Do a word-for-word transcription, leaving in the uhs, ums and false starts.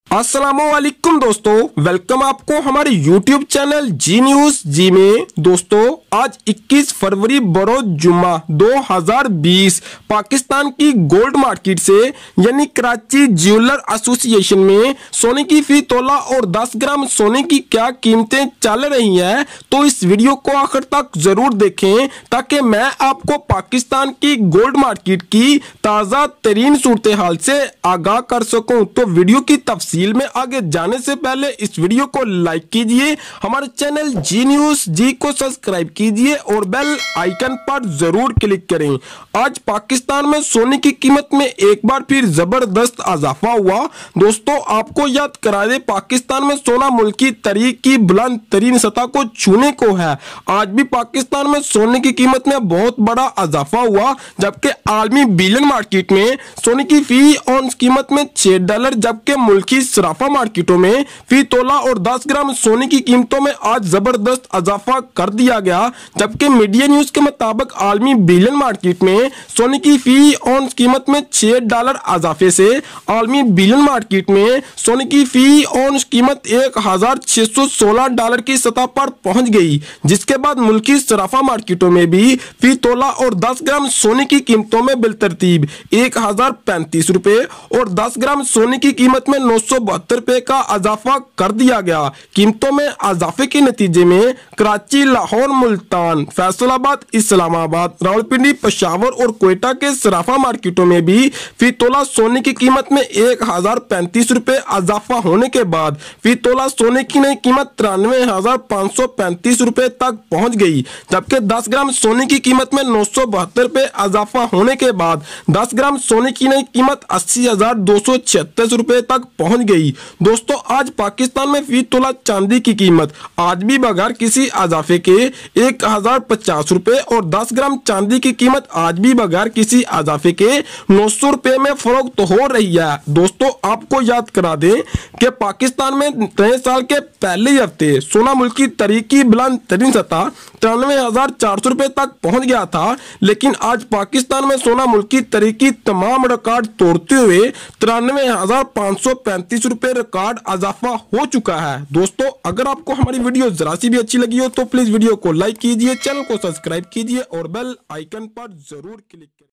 अस्सलामुअलैकुम दोस्तों, वेलकम आपको हमारे यूट्यूब चैनल जी न्यूज जी में। दोस्तों आज इक्कीस फरवरी बरोज जुम्मा दो हज़ार बीस पाकिस्तान की गोल्ड मार्केट से यानी कराची ज्वेलर एसोसिएशन में सोने की फी तोला और दस ग्राम सोने की क्या कीमतें चल रही हैं, तो इस वीडियो को आखिर तक जरूर देखें ताकि मैं आपको पाकिस्तान की गोल्ड मार्केट की ताज़ा तरीन सूरत हाल से आगाह कर सकूं। तो वीडियो की तफसील में आगे जाने से पहले इस वीडियो को लाइक कीजिए, हमारे चैनल जी न्यूज जी को सब्सक्राइब कीजिए और बेल आइकन पर जरूर क्लिक करें। आज पाकिस्तान में सोने की कीमत में एक बार फिर जबरदस्त इजाफा हुआ। दोस्तों आपको याद करा दे, पाकिस्तान में सोना मुल्की तरीक की बुलंद तरीन सतह को छूने को है। आज भी पाकिस्तान में सोने की कीमत में बहुत बड़ा इजाफा हुआ, जबकि आलमी बिलियन मार्केट में सोने की फी औंस कीमत में छह डॉलर, जबकि मुल्की सराफा मार्केटों में फी तोला और दस ग्राम सोने की कीमतों में आज जबरदस्त इजाफा कर दिया गया। जबकि मीडिया न्यूज के मुताबिक आलमी बिलियन मार्केट में सोने की फी औंस कीमत में छह डॉलर इजाफे से आलमी बिलियन मार्केट में सोने की फी औंस कीमत एक हजार छह सौ सोलह डॉलर की सतह पर पहुंच गई, जिसके बाद मुल्की सराफा मार्केटों में भी फी तोला और दस ग्राम सोने की कीमतों में बिलतरतीब एक हजार पैंतीस रुपए और दस ग्राम सोने की कीमत में नौ सौ बहत्तर रुपए का इजाफा कर दिया गया। कीमतों में इजाफे के नतीजे में कराची, लाहौर, मुल्तान, फैसलाबाद, इस्लामाबाद, रावलपिंडी, पेशावर और क्वेटा के सराफा मार्केटों में भी फी तोला सोने की कीमत में एक हजार पैंतीस रुपए इजाफा होने के बाद फी तोला सोने की नई कीमत तिरानवे हजार पाँच सौ पैंतीस रुपए तक पहुंच गई, जबकि दस ग्राम सोने की कीमत में नौ सौ बहत्तर रुपए इजाफा होने के बाद दस ग्राम सोने की नई कीमत अस्सी हजार दो सौ छिहत्तर रुपए तक पहुंच गई। दोस्तों आज पाकिस्तान में फी तोला चांदी की कीमत आज भी बगैर किसी इजाफे के एक हजार पचास रुपए और दस ग्राम चांदी की कीमत आज भी बगैर किसी इजाफे के नौ सौ रुपए में फरोख्त हो रही है। दोस्तों आपको याद करा दें कि पाकिस्तान में नए साल के पहले ही हफ्ते सोना मुल्की तरीक की बुलंद तरीन सतह तिरानवे हजार चार सौ रुपए तक पहुंच गया था, लेकिन आज पाकिस्तान में सोना मुल्की तरीक की तमाम रिकॉर्ड तोड़ते हुए तिरानवे हजार पाँच सौ पैंतीस रुपए रिकॉर्ड इजाफा हो चुका है। दोस्तों अगर आपको हमारी वीडियो जरा सी भी अच्छी लगी हो तो प्लीज वीडियो को लाइक कीजिए, चैनल को सब्सक्राइब कीजिए और बेल आइकन पर जरूर क्लिक करें।